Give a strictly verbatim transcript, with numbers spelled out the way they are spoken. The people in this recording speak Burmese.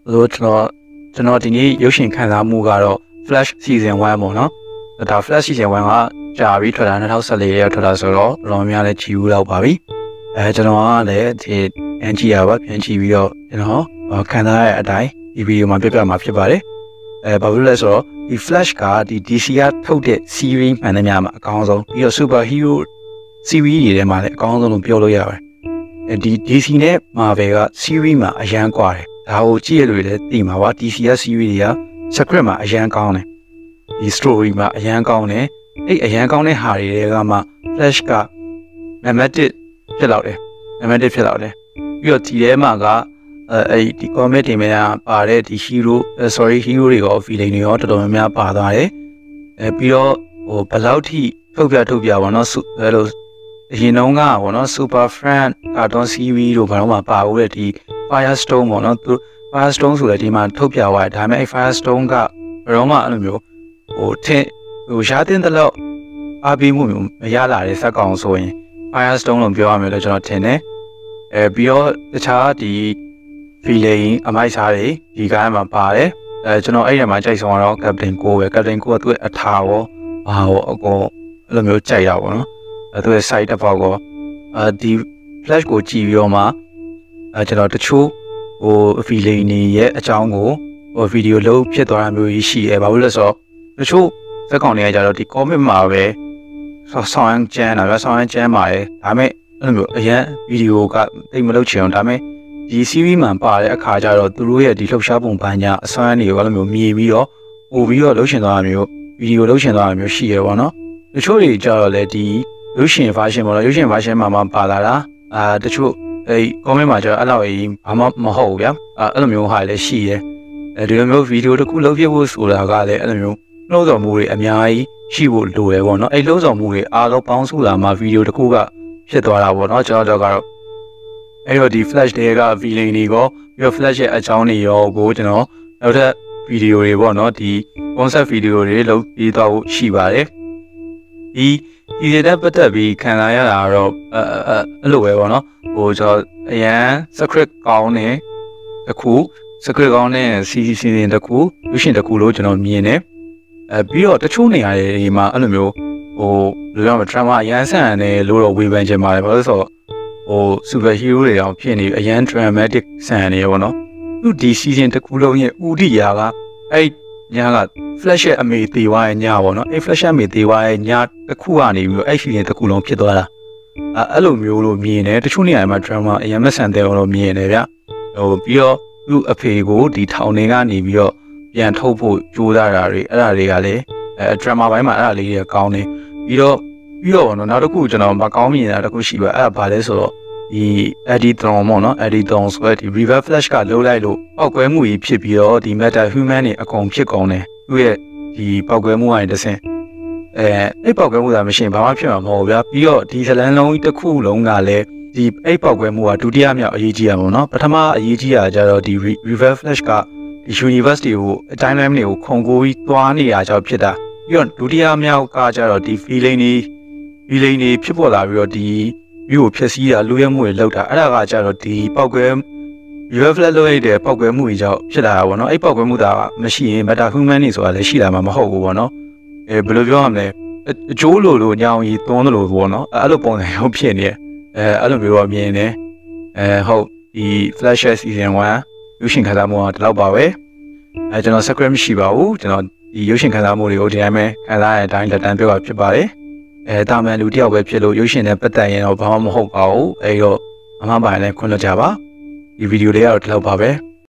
ဆိုတော့ကျွန်တော်ဒီနေ့ရုပ်ရှင်ခန်းစားမှုကတော့ Flash Season one ပေါ့နော်ဒါ Flash Season one ကကြာပြီးထွက်တာtwo thousand fourteenရဲ့ထွက်တာဆိုတော့တော်များလည်းကြည့်ဦးလောက်ပါပြီအဲကျွန်တော်ကလည်းဒီအန်ဂျီယာပါပြန်ကြည့်ပြီးတော့ကျွန်တော်ခန်းစားရတဲ့အတိုင်းဒီဗီဒီယိုမှာပြပြမှာဖြစ်ပါတယ်အဲဘာလို့လဲဆိုတော့ဒီ Flash ကဒီ D C ကထုတ်တဲ့ series မှန်သမျှမှာအကောင်းဆုံးပြီးတော့ super hero series တွေထဲမှာလည်းအကောင်းဆုံးလို့ပြောလို့ရပါတယ်အဲဒီ D C နဲ့ Marvel က series မှာအရန်ကွာတယ်ဒါကိုကြည့်ရလို့လည်းသိမှာပါ D C က series တွေက script မှာအရန်ကောင်းတယ်ဒီ story မှာအရန်ကောင်းတယ်အဲ့အရန်ကောင်းတဲ့ဟာတွေကမှ Flash က number one ဖြစ်လောက်တယ်number oneဖြစ်လောက်တယ်ပြီးတော့ဒီထဲမှာကအဲအဲ့ဒီ comic တွေမှာပါတဲ့ဒီ hero sorry hero တွေရော villain တွေရောတော်တော်များများပါသွားတယ်အဲပြီးတော့ဟိုဘယ်လောက်ထိထုတ်ပြထုတ်ပြပါတော့အဲလိုအရင်တုန်းကပေါ့နော် super friend cartoon series တို့ဘာလို့မှပါဘူးလေဒီ Firestone ပေါ့နော်သူ Firestone ဆိုတဲ့ဒီမှာထုတ်ပြသွားတယ်ဒါပေမဲ့ Firestone ကဘယ်တော့မှအဲ့လိုမျိုးဟိုထင်ဟိုရှားတင်တဲ့လောက်အားပေးမှုမျိုးမရလာတဲ့စက်ကောင်ဆိုရင် Firestone လို့ပြောရမယ်လို့ကျွန်တော်ထင်တယ်အဲပြီးတော့တခြားဒီ villain အမိုက်စားတွေဒီကားမှာပါတယ်အဲကျွန်တော်အဲ့ဒီမှာကြိုက်ဆုံးတော့ Captain Go ပဲ Captain Go ကသူ့အထာရောဘာရောအကောအဲ့လိုမျိုးကြိုက်တာပေါ့နော်အဲသူရဲ့ side တစ်ပေါက်ကောအဲဒီ Flash ကိုကြည့်ပြီးတော့မှအဲကျွန်တော်တချို့ဟို villain တွေရဲ့အကြောင်းကိုဟိုဗီဒီယိုလုံးဖြစ်သွားတာမျိုးကြီးရှိတယ်ဘာလို့လဲဆိုတော့တချို့စက်ကောင်တွေကကြတော့ဒီ comic မှာပဲဆောင်းကျန်းတာပဲဆောင်းကျန်းပါတယ်ဒါပေမဲ့အဲ့လိုမျိုးအရင်ဗီဒီယိုကတိတ်မလုပ်ချင်အောင်ဒါပေမဲ့ဒီ series မှာပါတဲ့အခါကျတော့သူတို့ရဲ့ဒီလှုပ်ရှားပုံပန်းညာအစွမ်းတွေကိုအဲ့လိုမျိုးမြည်ပြီးတော့ပို့ပြီးတော့လှုပ်ရှင်သွားတာမျိုးဗီဒီယိုလှုပ်ရှင်သွားတာမျိုးရှိရပါတော့တချို့တွေကြတော့လေဒီရုပ်ရှင် version ပေါ့နော်ရုပ်ရှင် version မှာမှပါလာတာအာတချို့အဲ comment မှာကျတော့အဲ့လိုကြီးဘာမှမဟုတ်ဘူးဗျာအဲ့လိုမျိုးဟာလည်းရှိရဲအဲဒီလိုမျိုးဗီဒီယိုတစ်ခုလုပ်ပြဖို့ဆိုတာကလည်းအဲ့လိုမျိုးနှိုးဆော်မှုတွေအများကြီးရှိဖို့လိုတယ်ပေါ့နော်အဲ့လှုပ်ဆော်မှုတွေအားလုံးပေါင်းစုလာမှဗီဒီယိုတစ်ခုကဖြစ်သွားတာပေါ့နော်ကျွန်တော်တို့ကတော့အဲ့တော့ဒီ Flash တွေက villain တွေရောပြီးတော့ Flash ရဲ့အကြောင်းတွေရောကိုကျွန်တော်နောက်ထပ်ဗီဒီယိုတွေပေါ့နော်ဒီ concept ဗီဒီယိုတွေလုပ်ပြီးတော့ရှိပါတယ်ဒီဒီတဲ့ပတ်သက်ပြီးခံစားရတာတော့အဲအဲ့လိုပဲပေါ့နော်ဟိုကျွန်တော်အရန် script ကောင်းနေတခု script ကောင်းတဲ့ season တခုရုပ်ရှင်တခုလို့ကျွန်တော်မြင်တယ်အဲပြီးတော့တချို့နေရာတွေမှာအဲ့လိုမျိုးဟိုလူတော် drama အရန်ဆန်တယ်လို့တော့ဝေဖန်ချင်ပါတယ်ဘာလို့ဆိုတော့ဟို super hero တွေတောင်ဖြစ်နေအရန် dramatic ဆန်နေရောနော်သူဒီ season တခုလုံးရဲ့ဥတီယာကအဲ့ညာက Flash ရဲ့အမေသေးသွားရဲ့ညာပေါ့နော်အဲ့ Flash အမေသေးသွားရဲ့ညာတစ်ခုကနေပြီးတော့အဲ့ season တစ်ခုလုံးဖြစ်သွားတာအဲအဲ့လိုမျိုးလို့မြင်တယ်တချို့နေရာမှာ drama အရင်မဆန်တဲ့လို့မြင်တယ်ဗျဟိုပြီးတော့သူ့အဖေကိုဒီထောင်ထဲကနေပြီးတော့ပြန်ထုတ်ဖို့ကြိုးစားတာတွေအဲ့ဒါတွေကလည်းအဲ drama ဘိုင်းမှာအဲ့ဒါလေးတွေကောင်းတယ်ပြီးတော့ပြီးတော့နော်နောက်တစ်ခုကျွန်တော်မကောင်းမြင်တာတစ်ခုရှိပါအဲ့ဒါဘာလဲဆိုတော့ဒီ Editron ပေါ့နော် Editron ဆိုတဲ့ဒီ River Flash ကလုံးလိုက်လို့ပောက်ကွဲမှုကြီးဖြစ်ပြီးတော့ဒီ Meta Human တွေအကုန်ဖြစ်ကုန်တယ်သူ့ရဲ့ဒီပောက်ကွဲမှုကနေတစ်ဆင့်အဲအဲ့ပောက်ကွဲမှုသာမရှိရင်ဘာမှဖြစ်မှာမဟုတ်ဘူးဗျာပြီးတော့ဒီဇလန်လုံးကြီးတစ်ခုလုံးကလည်းဒီအဲ့ပောက်ကွဲမှုကဒုတိယမြောက်အရေးကြီးရပါတော့ပထမအရေးကြီးတာကြတော့ဒီ River Flash ကဒီ University ကိုအတိုင်းလမ်းတွေကိုခုံကိုပြီးသွားနေတာကြောင့်ဖြစ်တာပြီးတော့ဒုတိယမြောက်ကကြတော့ဒီ feeling တွေ feeling တွေဖြစ်ပေါ်လာပြီးတော့ဒီမြို့ကိုဖျက်ဆီးတာလူရဲမှုတွေလောက်တာအဲ့ဒါကကြတော့ဒီပောက်ကွဲ River Flash လို့ရတဲ့ပောက်ကွဲမှုတွေကြောင့်ဖြစ်လာတာပေါ့နော်အဲ့ပောက်ကွဲမှုတာမရှိရင် Meta Human တွေဆိုတာလည်းရှိလာမှာမဟုတ်ဘူးပေါ့နော်အဲဘယ်လိုပြောရမလဲအကျိုးလိုလိုညောင်ကြီးသွန်းလို့ပေါ့နော်အဲ့လိုပုံစံမျိုးဖြစ်နေအဲအဲ့လိုမျိုးတော့မြင်နေအဲဟုတ်ဒီ Flash Season one ရုပ်ရှင်ခန်းစားမှုကဒီလောက်ပါပဲအဲကျွန်တော် script မရှိပါဘူးကျွန်တော်ဒီရုပ်ရှင်ခန်းစားမှုတွေကိုဒီတိုင်းပဲခန်းစားရတဲ့အတိုင်းလက်တန်းပြောတာဖြစ်ပါတယ်အဲတာမန်လူတယောက်ပဲဖြစ်လို့ရုပ်ရှင်နဲ့ပတ်သက်ရင်တော့ဘာမှမဟုတ်ပါဘူးအဲတော့အမှန်ပိုင်းလည်းခွင့်လွှတ်ကြပါဒီဗီဒီယိုလေးကတော့ဒီလောက်ပါပဲ